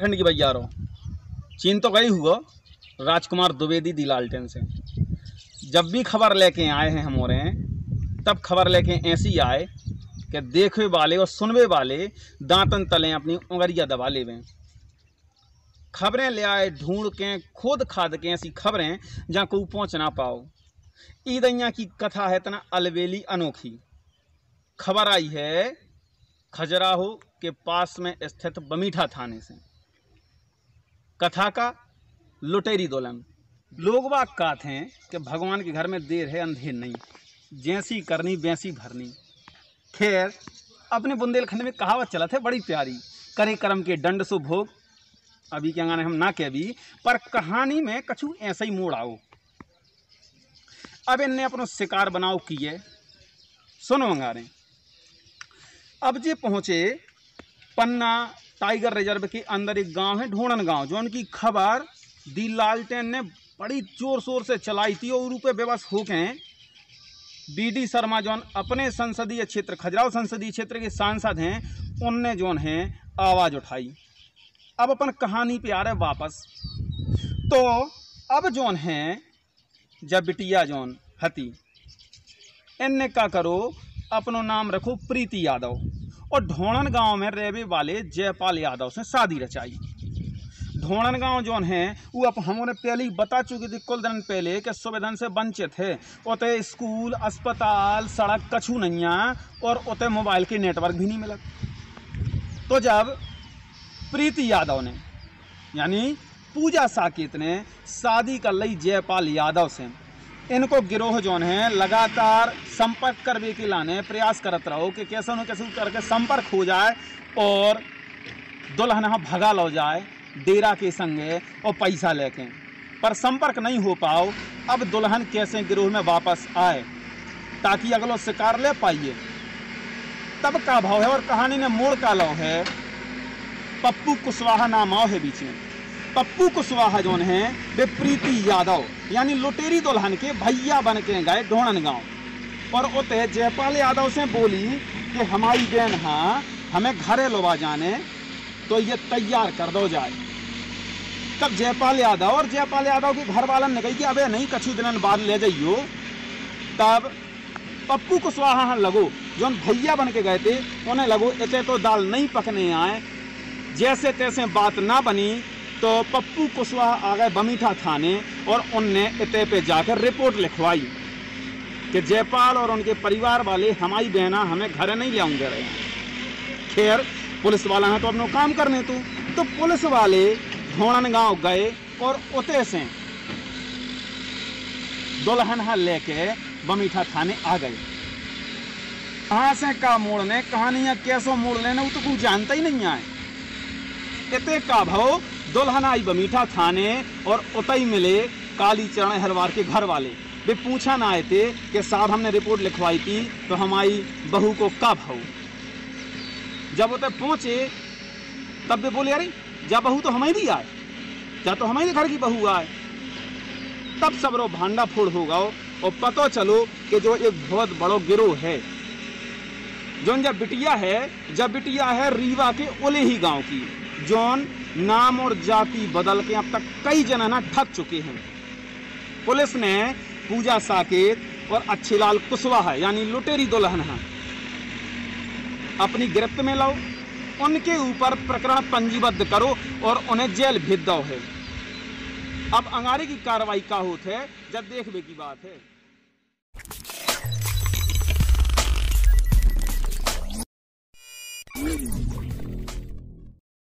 उत्तराखंड की भैया रहो, चीन तो गई हुआ राजकुमार द्विवेदी दी लालटेन से। जब भी खबर लेके आए हैं हम हैं तब खबर लेके ऐसी आए कि देखने वाले और सुनने वाले दांतन तले अपनी उंगलियां दबा ले वें। खबरें ले आए ढूंढ के खोद खाद के, ऐसी खबरें जहाँ कोई पहुँच ना पाओ। ईदैया की कथा है तना अलवेली अनोखी। खबर आई है खजुराहो के पास में स्थित बमीठा थाने से। कथा का लुटेरी दुल्हन। लोग बाग कहते हैं कि भगवान के घर में देर है अंधेर नहीं, जैसी करनी वैसी भरनी। खैर अपने बुंदेलखंड में कहावत चला था बड़ी प्यारी, करे कर्म के दंड सो भोग। अभी क्या गाने हम ना कह भी, पर कहानी में कछु ऐसा ही मोड़ आओ। अब इनने अपनो शिकार बनाओ किए, सुनो अंगारे। अब जे पहुंचे पन्ना टाइगर रिजर्व के अंदर एक गांव है ढोणन गांव, जो उनकी खबर दी लालटेन ने बड़ी जोर शोर से चलाई थी और रूपे बेबस हो गए। बीडी शर्मा जो अपने संसदीय क्षेत्र खजुराहो संसदीय क्षेत्र के सांसद हैं, उनने जो है आवाज़ उठाई। अब अपन कहानी पे आ रहे वापस। तो अब जोन है जब बिटिया जोन हती, इनने का करो अपनो नाम रखो प्रीति यादव, और ढोणन गांव में रहने वाले जयपाल यादव से शादी रचाई। ढोणन गांव जोन है वो अब हमने पहले ही बता चुकी थी कुछ दिन पहले कि सुविधा से वंचित है। उते स्कूल अस्पताल सड़क कछु नहीं है और उते मोबाइल के नेटवर्क भी नहीं मिला। तो जब प्रीति यादव ने यानी पूजा साकेत ने शादी कर ली जयपाल यादव से, इनको गिरोह जोन है लगातार संपर्क करने के लाने प्रयास करत रहो कि कैसे न कैसे करके संपर्क हो जाए और दुल्हन भगा लो जाए डेरा के संगे और पैसा लेके, पर संपर्क नहीं हो पाओ। अब दुल्हन कैसे गिरोह में वापस आए ताकि अगलो शिकार ले पाइए, तब का भाव है। और कहानी ने मोड़ का लो है पप्पू कुशवाहा नाम आओ है बीच में। पप्पू कुशवाहा जोन है वे प्रीति यादव यानी लुटेरी दुल्हन के भैया बन के गए ढोणन गांव, और उते जयपाल यादव से बोली कि हमारी बहन हाँ हमें घरे लोबा जाने तो ये तैयार कर दो जाए। तब जयपाल यादव के घर वालन ने कही कि अबे नहीं कछु दिन बाद ले जाइयो। तब पप्पू कुशवाहा लगो जो भैया बन के गए थे, उन्हें लगो इतने तो दाल नहीं पकने आए। जैसे तैसे बात ना बनी तो पप्पू कुशवाहा आ गए बमीठा थाने और उनने इते पे जाकर रिपोर्ट लिखवाई कि जयपाल और उनके परिवार वाले हमारी बहना हमें घर नहीं ले आऊंगे रहे। खैर पुलिस वाला है तो अपना काम करने तो पुलिस वाले ढोणन गांव गए और उते से दुल्हन लेके बमीठा थाने आ गए। कहाँ से का मोड़ने कहानियां कैसो मोड़ लेने वो तो कुछ जानता ही नहीं आए। इते का भाव दुल्हन आई बमीठा थाने और उतई मिले कालीचरण हरवार के घर वाले। वे पूछा ना आए थे कि साहब हमने रिपोर्ट लिखवाई थी तो हमारी बहू को का भाव। जब उतने पहुंचे तब वे बोले अरे जा बहू तो हमारी आए, जा तो हमारे घर की बहू आए। तब सब रो भांडा फोड़ हो गओ और पता चलो कि जो एक बहुत बड़ो गिरोह है जोन जब बिटिया है रीवा के ओले ही गांव की, जोन नाम और जाति बदल के अब तक कई जना ठग चुके हैं। पुलिस ने पूजा साकेत और अच्छीलाल कुशवाहा यानी लुटेरी दुल्हन अपनी गिरफ्त में लाओ, उनके ऊपर प्रकरण पंजीबद्ध करो और उन्हें जेल भेज दो है। अब अंगारे की कार्रवाई का होत है जब देखने की बात है।